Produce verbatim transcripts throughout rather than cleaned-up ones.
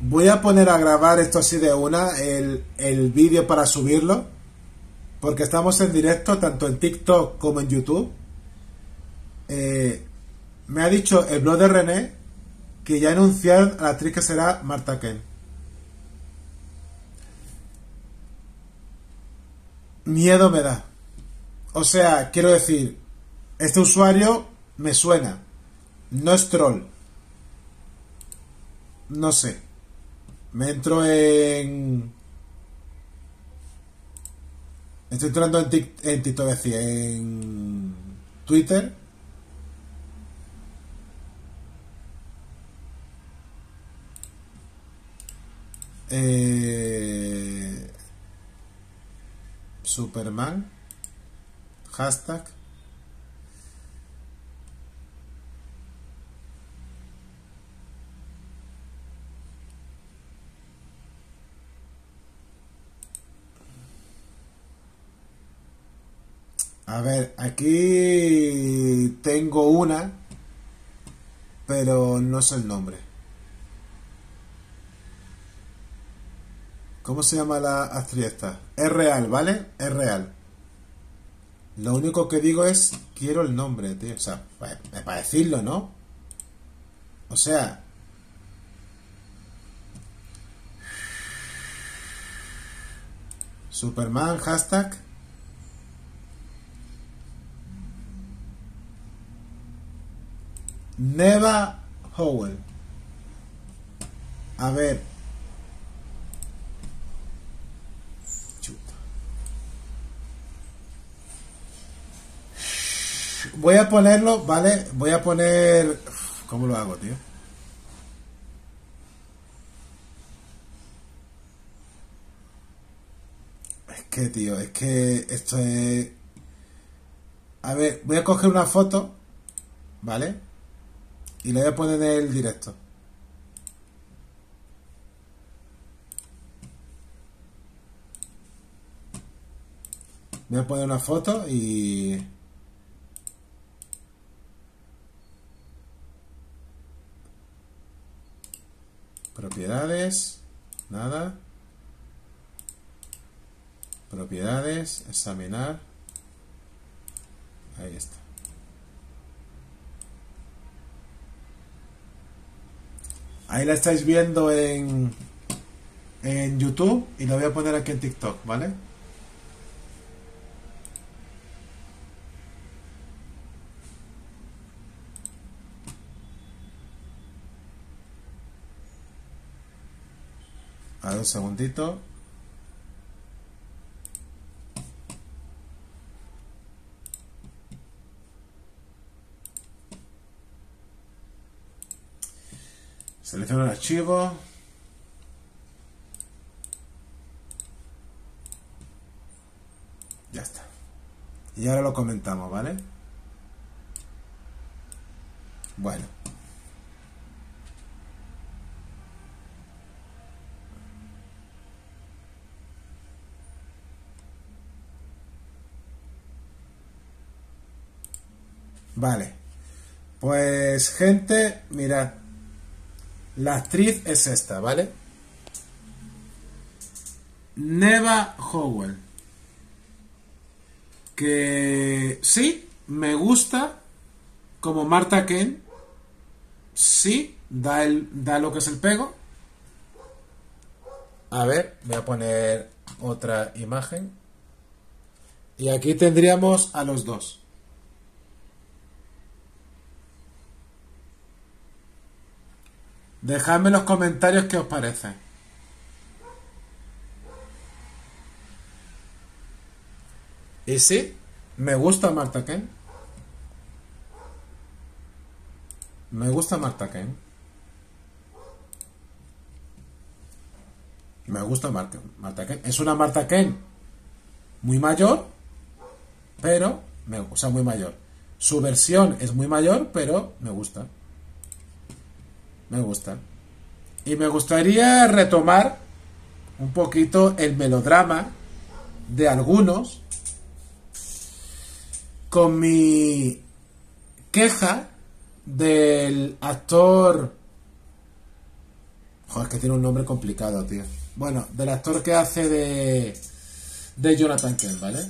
voy a poner a grabar esto así de una, el, el vídeo para subirlo, porque estamos en directo tanto en TikTok como en YouTube. Eh, me ha dicho el blog de René que ya anunciaron a la actriz que será Marta Kent. Miedo me da. O sea, quiero decir, este usuario me suena. No es troll. No sé. Me entro en... Estoy entrando en, tic, en TikTok, decía, en Twitter. Eh, Superman. Hashtag. A ver, aquí tengo una, pero no sé el nombre. ¿Cómo se llama la actriz esta? Es real, ¿vale? Es real. Lo único que digo es, quiero el nombre, tío. O sea, para decirlo, ¿no? O sea... Superman, hashtag... Neva Howell. A ver. Chuta. Voy a ponerlo, ¿vale? Voy a poner... ¿Cómo lo hago, tío? Es que, tío, es que esto es... A ver, voy a coger una foto, ¿vale? Y le voy a poner en el directo. Voy a poner una foto y... Propiedades. Nada. Propiedades. Examinar. Ahí está. Ahí la estáis viendo en, en YouTube y la voy a poner aquí en TikTok, ¿vale? A ver, un segundito. Selecciono el archivo. Ya está. Y ahora lo comentamos, ¿vale? Bueno. Vale. Pues, gente, mirad. La actriz es esta, ¿vale? Neva Howell. Que sí, me gusta como Marta Kent. Sí, da, el, da lo que es el pego. A ver, voy a poner otra imagen. Y aquí tendríamos a los dos. Dejadme en los comentarios qué os parece. Y sí, me gusta Marta Kent. Me gusta Marta Kent. Me gusta Marta, Marta Kent. Es una Marta Kent muy mayor, pero, me, o sea, muy mayor. Su versión es muy mayor, pero me gusta. Me gusta. Y me gustaría retomar un poquito el melodrama de algunos con mi queja del actor Joder, es que tiene un nombre complicado, tío. Bueno, del actor que hace de... de Jonathan Kent, ¿vale?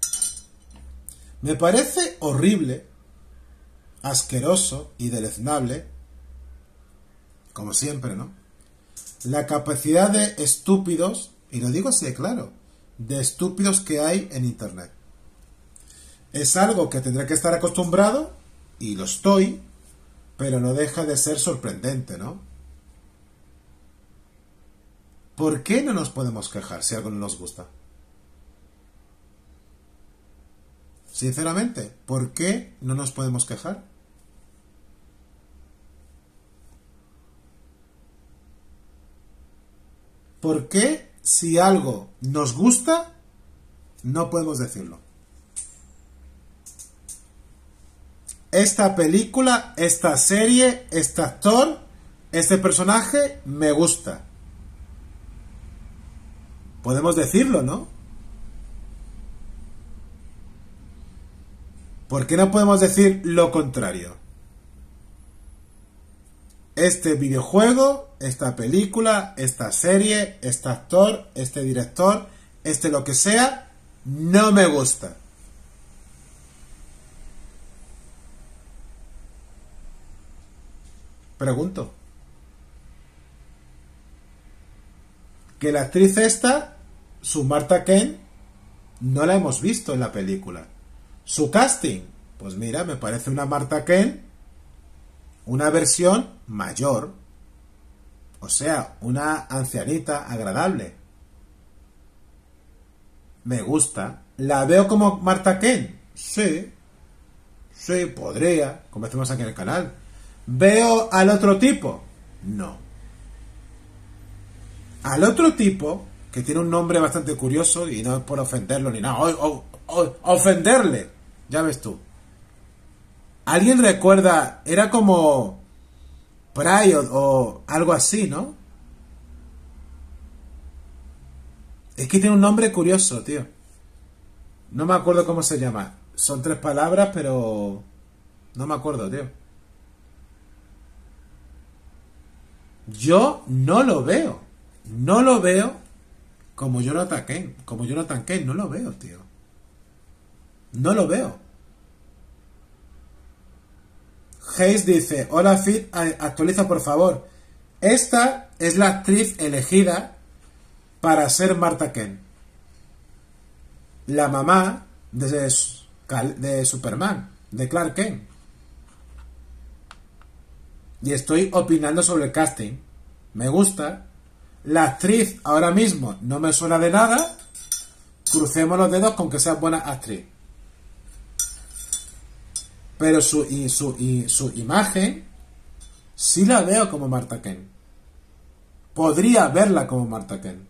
Me parece horrible, asqueroso y deleznable, como siempre, ¿no? La capacidad de estúpidos, y lo digo así de claro, de estúpidos que hay en Internet. Es algo que tendré que estar acostumbrado, y lo estoy, pero no deja de ser sorprendente, ¿no? ¿Por qué no nos podemos quejar si algo no nos gusta? Sinceramente, ¿por qué no nos podemos quejar? ¿Por qué si algo nos gusta no podemos decirlo? Esta película, esta serie, este actor, este personaje me gusta. Podemos decirlo, ¿no? ¿Por qué no podemos decir lo contrario? Este videojuego, esta película, esta serie, este actor, este director, este lo que sea, no me gusta. Pregunto. Que la actriz esta, su Martha Kent, no la hemos visto en la película. Su casting, pues mira, me parece una Martha Kent, una versión mayor, o sea, una ancianita agradable. Me gusta. ¿La veo como Martha Kent? Sí, sí, podría, como decimos aquí en el canal. ¿Veo al otro tipo? No. Al otro tipo, que tiene un nombre bastante curioso, y no es por ofenderlo ni nada, o, o, o, ofenderle, ya ves tú. ¿Alguien recuerda? Era como Pryor o algo así, ¿no? Es que tiene un nombre curioso, tío. No me acuerdo cómo se llama. Son tres palabras, pero no me acuerdo, tío. Yo no lo veo. No lo veo como Jonathan Kent. Como Jonathan Kent, no lo veo, tío. No lo veo. Hayes dice, hola Fit, actualiza por favor. Esta es la actriz elegida para ser Martha Kent. La mamá de, de Superman, de Clark Kent. Y estoy opinando sobre el casting. Me gusta. La actriz ahora mismo no me suena de nada. Crucemos los dedos con que sea buena actriz. Pero su, y su, y su imagen sí la veo como Martha Kent. Podría verla como Martha Kent.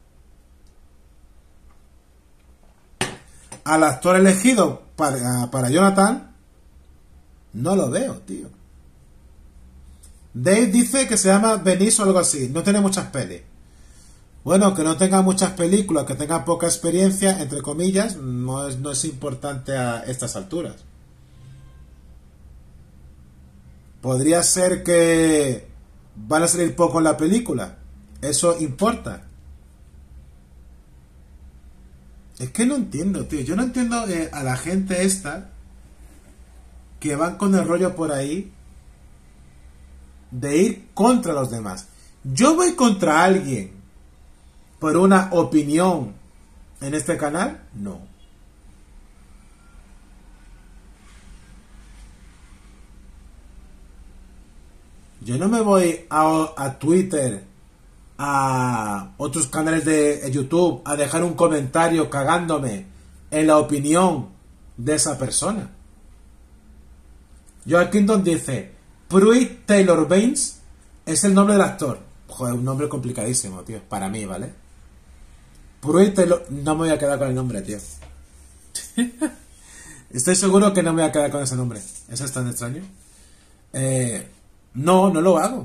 Al actor elegido para, para Jonathan no lo veo, tío. Dave dice que se llama Benice o algo así. No tiene muchas pelis. Bueno, que no tenga muchas películas, que tenga poca experiencia, entre comillas, no es, no es importante a estas alturas. Podría ser que van a salir poco en la película. Eso importa. Es que no entiendo, tío. Yo no entiendo eh, a la gente esta que van con el rollo por ahí de ir contra los demás. Yo voy contra alguien por una opinión en este canal, no. Yo no me voy a, a Twitter, a otros canales de YouTube, a dejar un comentario cagándome en la opinión de esa persona. Joaquín dice, Pruitt Taylor Baines es el nombre del actor. Joder, un nombre complicadísimo, tío, para mí, ¿vale? Pruitt Taylor... No me voy a quedar con el nombre, tío. Estoy seguro que no me voy a quedar con ese nombre. ¿Eso es tan extraño? Eh... No, no lo hago.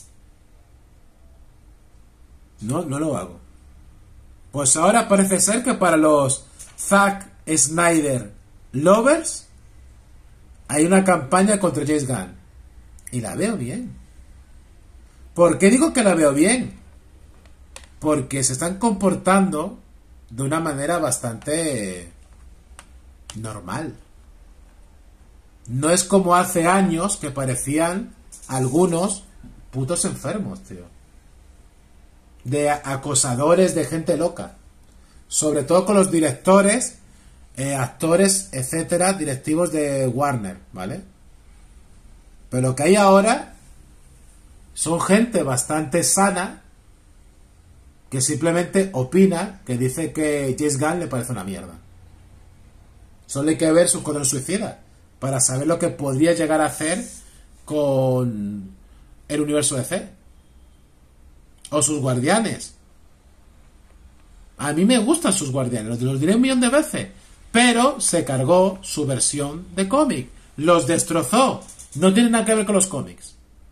No, no lo hago. Pues ahora parece ser que para los Zack Snyder lovers hay una campaña contra James Gunn. Y la veo bien. ¿Por qué digo que la veo bien? Porque se están comportando de una manera bastante normal. No es como hace años que parecían algunos putos enfermos, tío. De acosadores, de gente loca. Sobre todo con los directores, eh, actores, etcétera, directivos de Warner, ¿vale? Pero lo que hay ahora son gente bastante sana que simplemente opina, que dice que James Gunn le parece una mierda. Solo hay que ver su Escuadrón Suicida para saber lo que podría llegar a hacer con el universo D C. O sus Guardianes. A mí me gustan sus Guardianes, los diré un millón de veces. Pero se cargó su versión de cómic. Los destrozó. No tiene nada que ver con los cómics.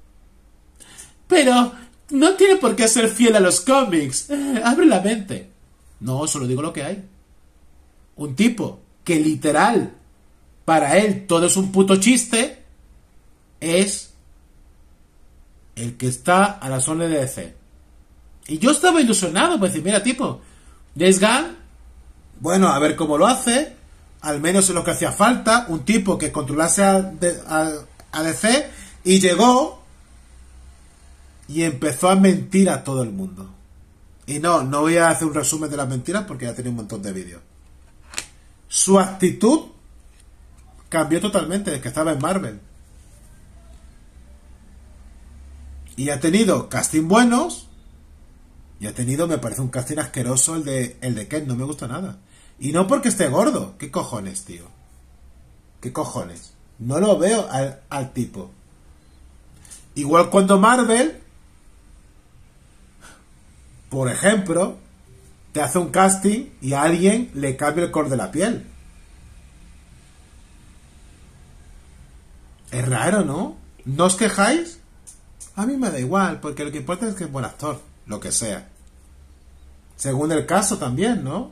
Pero no tiene por qué ser fiel a los cómics. Eh, abre la mente. No, solo digo lo que hay. Un tipo que literal, para él todo es un puto chiste, es el que está a la zona de D C. Y yo estaba ilusionado, pues decir, mira, tipo, James Gunn, bueno, a ver cómo lo hace, al menos es lo que hacía falta, un tipo que controlase a, a, a D C, y llegó y empezó a mentir a todo el mundo. Y no, no voy a hacer un resumen de las mentiras porque ya tenía un montón de vídeos. Su actitud cambió totalmente desde que estaba en Marvel. Y ha tenido casting buenos. Y ha tenido, me parece un casting asqueroso el de, el de Ken, no me gusta nada. Y no porque esté gordo. ¿Qué cojones, tío? ¿Qué cojones? No lo veo al, al tipo. Igual cuando Marvel, por ejemplo, te hace un casting y a alguien le cambia el color de la piel. Es raro, ¿no? ¿No os quejáis? A mí me da igual, porque lo que importa es que es buen actor, lo que sea. Según el caso también, ¿no?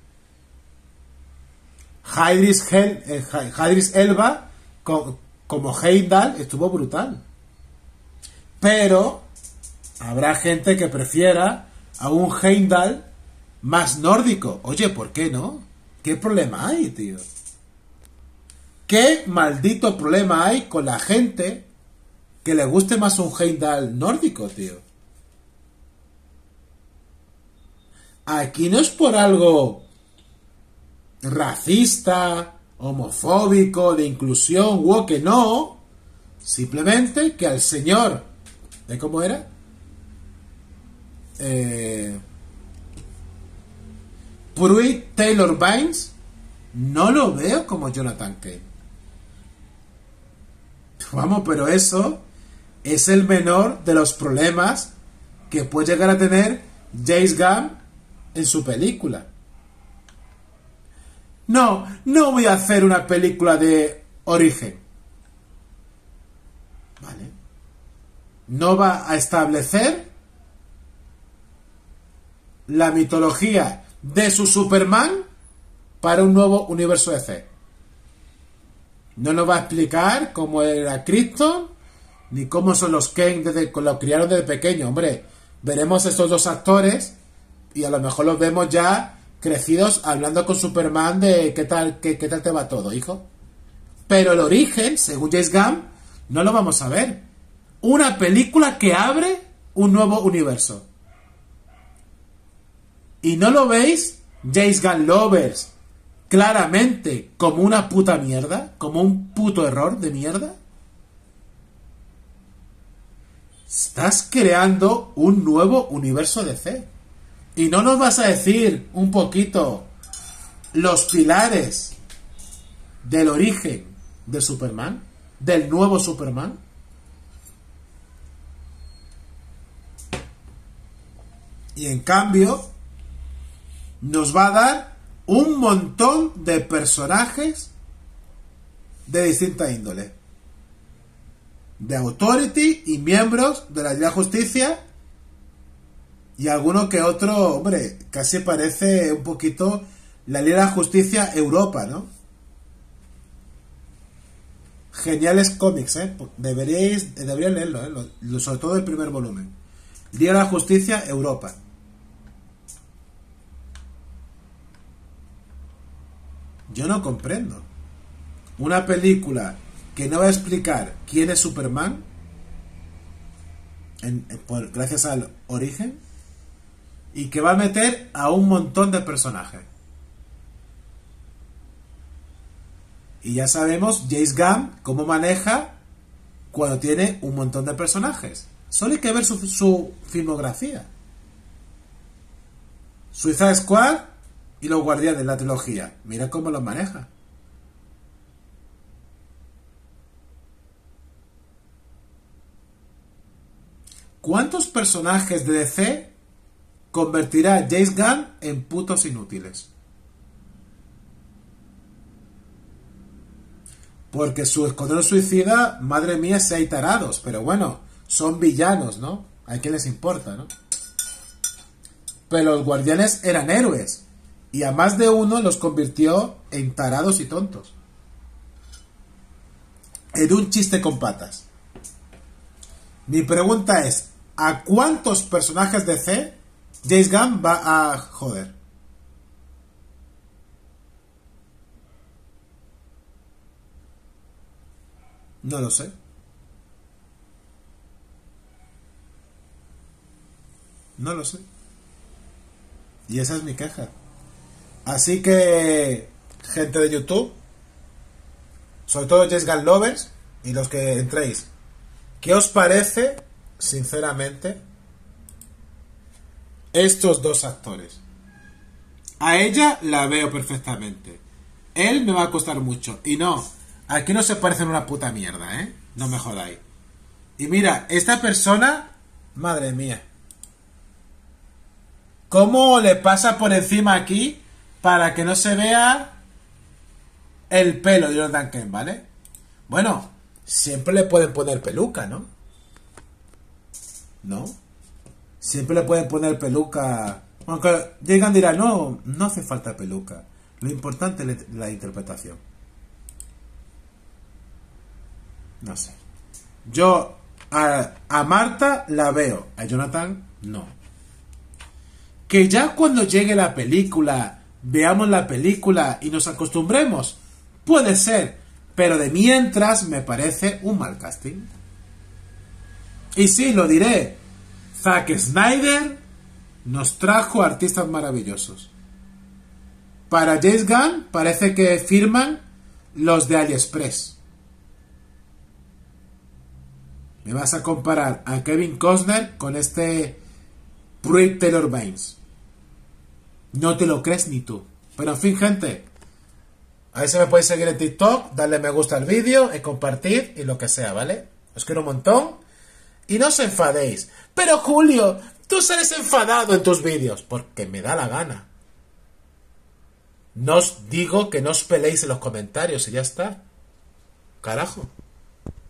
Idris, Hel, eh, Idris Elba con, como Heimdall estuvo brutal. Pero habrá gente que prefiera a un Heimdall más nórdico. Oye, ¿por qué no? ¿Qué problema hay, tío? ¿Qué maldito problema hay con la gente que le guste más un Heimdall nórdico, tío? Aquí no es por algo racista, homofóbico, de inclusión, o que no. Simplemente que al señor, ¿de cómo era? Eh, Pruitt Taylor Bynes, no lo veo como Jonathan Kane. Vamos, pero eso es el menor de los problemas que puede llegar a tener James Gunn en su película. No, no voy a hacer una película de origen. ¿Vale? No va a establecer la mitología de su Superman para un nuevo universo D C. No nos va a explicar cómo era Krypton, ni cómo son los Kane desde que lo criaron desde pequeño. Hombre, veremos estos dos actores y a lo mejor los vemos ya crecidos hablando con Superman de qué tal, qué, qué tal te va todo, hijo. Pero el origen, según James Gunn, no lo vamos a ver. Una película que abre un nuevo universo. ¿Y no lo veis, James Gunn lovers, claramente como una puta mierda? ¿Como un puto error de mierda? Estás creando un nuevo universo D C. ¿Y no nos vas a decir un poquito los pilares del origen de Superman? ¿Del nuevo Superman? Y en cambio nos va a dar un montón de personajes de distinta índole. De Authority y miembros de la Liga de la Justicia. Y alguno que otro, hombre, casi parece un poquito la Liga de la Justicia Europa, ¿no? Geniales cómics, ¿eh? Deberíais, deberíais leerlo, ¿eh? Lo- lo- sobre todo el primer volumen. Liga de la Justicia, Europa. Yo no comprendo. Una película que no va a explicar quién es Superman, en- en- por- gracias al origen, y que va a meter a un montón de personajes. Y ya sabemos James Gunn cómo maneja cuando tiene un montón de personajes. Solo hay que ver su, su filmografía. Suicide Squad y los Guardianes, la trilogía. Mira cómo los maneja. ¿Cuántos personajes de D C convertirá James Gunn en putos inútiles? Porque su Escuadrón Suicida, madre mía, si hay tarados. Pero bueno, son villanos, ¿no? ¿A quién les importa, no? Pero los Guardianes eran héroes. Y a más de uno los convirtió en tarados y tontos. En un chiste con patas. Mi pregunta es, ¿a cuántos personajes de D C James Gunn va a joder? No lo sé. No lo sé. Y esa es mi queja. Así que, gente de YouTube, sobre todo James Gunn lovers y los que entréis, ¿qué os parece, sinceramente, estos dos actores? A ella la veo perfectamente. Él me va a costar mucho. Y no, aquí no se parecen una puta mierda, ¿eh? No me jodáis. Y mira, esta persona, madre mía, ¿cómo le pasa por encima aquí para que no se vea el pelo de Jonathan Kent, ¿vale? Bueno, siempre le pueden poner peluca, ¿no? ¿No? Siempre le pueden poner peluca. Aunque llegan y dirán, no, no hace falta peluca. Lo importante es la interpretación. No sé. Yo a, a Marta la veo, a Jonathan no. Que ya cuando llegue la película, veamos la película y nos acostumbremos, puede ser, pero de mientras me parece un mal casting. Y sí, lo diré, Zack Snyder nos trajo artistas maravillosos. Para James Gunn parece que firman los de AliExpress. Me vas a comparar a Kevin Costner con este Pruitt Taylor Baines. No te lo crees ni tú. Pero en fin, gente, a ver si me podéis seguir en TikTok, darle me gusta al vídeo y compartir y lo que sea, ¿vale? Os quiero un montón. Y no os enfadéis. Pero Julio, tú sales enfadado en tus vídeos. Porque me da la gana. No os digo que no os peleéis en los comentarios y ya está. Carajo.